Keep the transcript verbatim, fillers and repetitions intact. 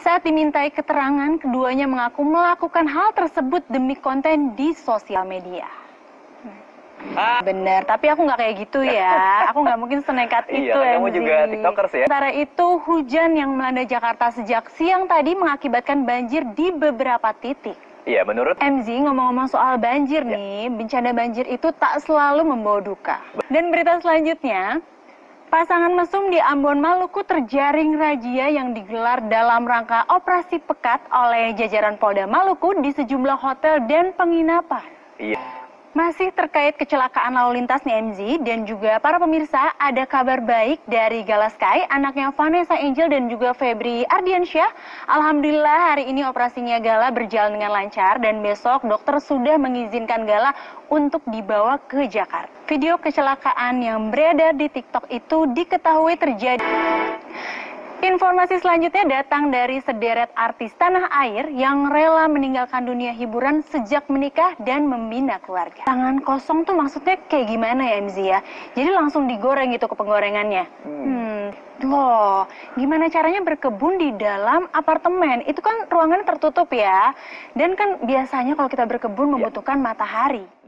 Saat dimintai keterangan, keduanya mengaku melakukan hal tersebut demi konten di sosial media. Ah. Bener, tapi aku nggak kayak gitu ya. Aku nggak mungkin senekat itu, iya, kamu M Z. juga tiktokers ya? Sementara itu, hujan yang melanda Jakarta sejak siang tadi mengakibatkan banjir di beberapa titik. Iya, menurut M Z, ngomong-ngomong soal banjir ya. nih, bencana banjir itu tak selalu membawa duka. Dan berita selanjutnya, pasangan mesum di Ambon, Maluku terjaring razia yang digelar dalam rangka operasi pekat oleh jajaran Polda Maluku di sejumlah hotel dan penginapan. Iya. Masih terkait kecelakaan lalu lintas nih M Z dan juga para pemirsa, ada kabar baik dari Gala Sky, anaknya Vanessa Angel dan juga Febri Ardiansyah. Alhamdulillah hari ini operasinya Gala berjalan dengan lancar dan besok dokter sudah mengizinkan Gala untuk dibawa ke Jakarta. Video kecelakaan yang beredar di TikTok itu diketahui terjadi. Informasi selanjutnya datang dari sederet artis tanah air yang rela meninggalkan dunia hiburan sejak menikah dan membina keluarga. Tangan kosong tuh maksudnya kayak gimana ya M Z ya? Jadi langsung digoreng gitu ke penggorengannya. Hmm. hmm. Loh, gimana caranya berkebun di dalam apartemen? Itu kan ruangannya tertutup ya. Dan kan biasanya kalau kita berkebun membutuhkan matahari.